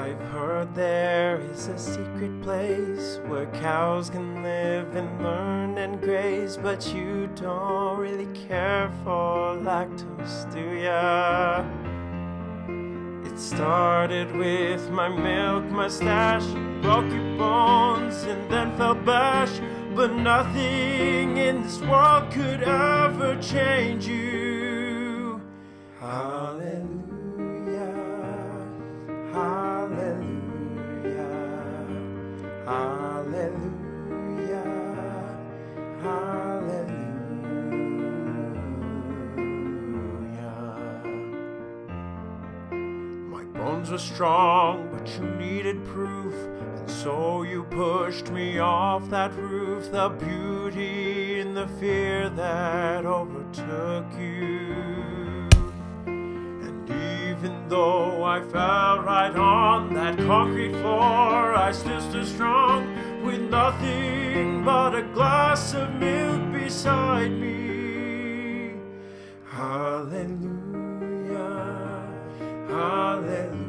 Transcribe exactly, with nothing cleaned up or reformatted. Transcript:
I've heard there is a secret place where cows can live and learn and graze, but you don't really care for lactose, do ya? It started with my milk mustache, broke your bones and then fell bash, but nothing in this world could ever change you. Hallelujah. Hallelujah, hallelujah. My bones were strong, but you needed proof, and so you pushed me off that roof. The beauty and the fear that overtook you. Even though I fell right on that concrete floor, I still stood strong with nothing but a glass of milk beside me. Hallelujah, hallelujah.